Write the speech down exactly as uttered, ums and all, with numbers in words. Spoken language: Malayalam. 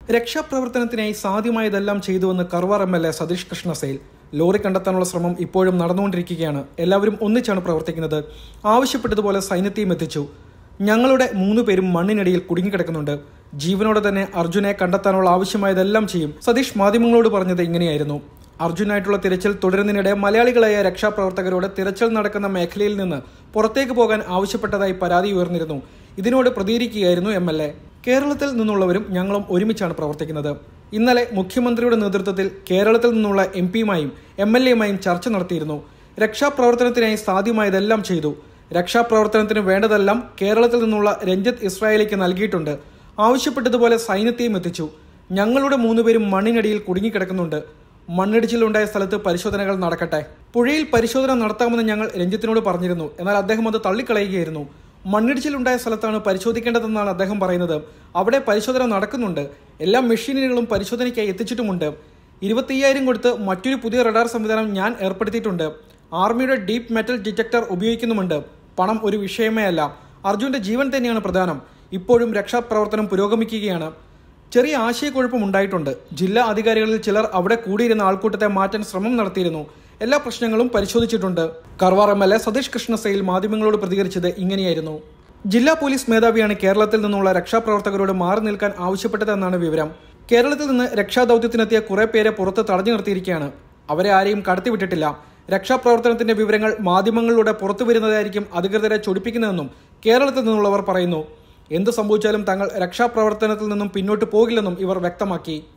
രക്ഷാപ്രവർത്തനത്തിനായി സാധ്യമായതെല്ലാം ചെയ്തുവെന്ന് Karwar M L A Satish Krishna Sail. Lorry കണ്ടെത്താനുള്ള ശ്രമം ഇപ്പോഴും നടന്നുകൊണ്ടിരിക്കുകയാണ്. എല്ലാവരും ഒന്നിച്ചാണ് പ്രവർത്തിക്കുന്നത്. ആവശ്യപ്പെട്ടതുപോലെ സൈന്യത്തെയും എത്തിച്ചു. ഞങ്ങളുടെ മൂന്നു പേരും മണ്ണിനടിയിൽ കുടുങ്ങിക്കിടക്കുന്നുണ്ട്. ജീവനോടെ തന്നെ അർജുനെ കണ്ടെത്താനുള്ള ആവശ്യമായതെല്ലാം ചെയ്യും. സതീഷ് മാധ്യമങ്ങളോട് പറഞ്ഞത് ഇങ്ങനെയായിരുന്നു. അർജുനായിട്ടുള്ള തിരച്ചിൽ തുടരുന്നതിനിടെ മലയാളികളായ രക്ഷാപ്രവർത്തകരോട് തിരച്ചിൽ നടക്കുന്ന മേഖലയിൽ നിന്ന് പുറത്തേക്ക് പോകാൻ ആവശ്യപ്പെട്ടതായി പരാതി ഉയർന്നിരുന്നു. ഇതിനോട് പ്രതികരിക്കുകയായിരുന്നു എം എൽ എ. കേരളത്തിൽ നിന്നുള്ളവരും ഞങ്ങളും ഒരുമിച്ചാണ് പ്രവർത്തിക്കുന്നത്. ഇന്നലെ മുഖ്യമന്ത്രിയുടെ നേതൃത്വത്തിൽ കേരളത്തിൽ നിന്നുള്ള എം പിയുമായും എം എൽ എയുമായും ചർച്ച നടത്തിയിരുന്നു. രക്ഷാപ്രവർത്തനത്തിനായി സാധ്യമായതെല്ലാം ചെയ്തു. രക്ഷാപ്രവർത്തനത്തിന് വേണ്ടതെല്ലാം കേരളത്തിൽ നിന്നുള്ള രഞ്ജിത്ത് ഇസ്രായേലിക്ക് നൽകിയിട്ടുണ്ട്. ആവശ്യപ്പെട്ടതുപോലെ സൈന്യത്തെയും എത്തിച്ചു. ഞങ്ങളുടെ മൂന്നുപേരും മണ്ണിനടിയിൽ കുടുങ്ങിക്കിടക്കുന്നുണ്ട്. മണ്ണിടിച്ചിലുണ്ടായ സ്ഥലത്ത് പരിശോധനകൾ നടക്കട്ടെ. പുഴയിൽ പരിശോധന നടത്താമെന്ന് ഞങ്ങൾ രഞ്ജിത്തിനോട് പറഞ്ഞിരുന്നു. എന്നാൽ അദ്ദേഹം അത് തള്ളിക്കളയുകയായിരുന്നു. മണ്ണിടിച്ചിലുണ്ടായ സ്ഥലത്താണ് പരിശോധിക്കേണ്ടതെന്നാണ് അദ്ദേഹം പറയുന്നത്. അവിടെ പരിശോധന നടക്കുന്നുണ്ട്. എല്ലാ മെഷീനുകളും പരിശോധനയ്ക്കായി എത്തിച്ചിട്ടുമുണ്ട്. ഇരുപത്തിയ്യായിരം കൊടുത്ത് മറ്റൊരു പുതിയ റഡാർ സംവിധാനം ഞാൻ ഏർപ്പെടുത്തിയിട്ടുണ്ട്. ആർമിയുടെ ഡീപ്പ് മെറ്റൽ ഡിറ്റക്ടർ ഉപയോഗിക്കുന്നുമുണ്ട്. പണം ഒരു വിഷയമേ അല്ല. അർജുന്റെ ജീവൻ തന്നെയാണ് പ്രധാനം. ഇപ്പോഴും രക്ഷാപ്രവർത്തനം പുരോഗമിക്കുകയാണ്. ചെറിയ ആശയക്കുഴപ്പം ഉണ്ടായിട്ടുണ്ട്. ജില്ലാ അധികാരികളിൽ ചിലർ അവിടെ കൂടിയിരുന്ന ആൾക്കൂട്ടത്തെ മാറ്റാൻ ശ്രമം നടത്തിയിരുന്നു. എല്ലാ പ്രശ്നങ്ങളും പരിശോധിച്ചിട്ടുണ്ട്. Karwar M L A Satish Krishna Sail മാധ്യമങ്ങളോട് പ്രതികരിച്ചത് ഇങ്ങനെയായിരുന്നു. ജില്ലാ പോലീസ് മേധാവിയാണ് കേരളത്തിൽ നിന്നുള്ള രക്ഷാപ്രവർത്തകരോട് മാറി നിൽക്കാൻ ആവശ്യപ്പെട്ടതെന്നാണ് വിവരം. കേരളത്തിൽ നിന്ന് രക്ഷാദൌത്യത്തിനെത്തിയ കുറെ പേരെ പുറത്ത് തടഞ്ഞു നിർത്തിയിരിക്കുകയാണ്. അവരെ ആരെയും കടത്തിവിട്ടിട്ടില്ല. രക്ഷാപ്രവർത്തനത്തിന്റെ വിവരങ്ങൾ മാധ്യമങ്ങളിലൂടെ പുറത്തു വരുന്നതായിരിക്കും അധികൃതരെ ചൊടിപ്പിക്കുന്നതെന്നും കേരളത്തിൽ നിന്നുള്ളവർ പറയുന്നു. എന്ത് സംഭവിച്ചാലും തങ്ങൾ രക്ഷാപ്രവർത്തനത്തിൽ നിന്നും പിന്നോട്ട് പോകില്ലെന്നും ഇവർ വ്യക്തമാക്കി.